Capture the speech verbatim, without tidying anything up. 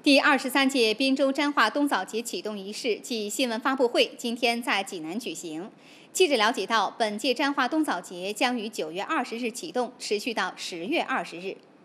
第二十三届滨州沾化冬枣节启动仪式暨新闻发布会今天在济南举行。记者了解到，本届沾化冬枣节将于九月二十日启动，持续到十月二十日。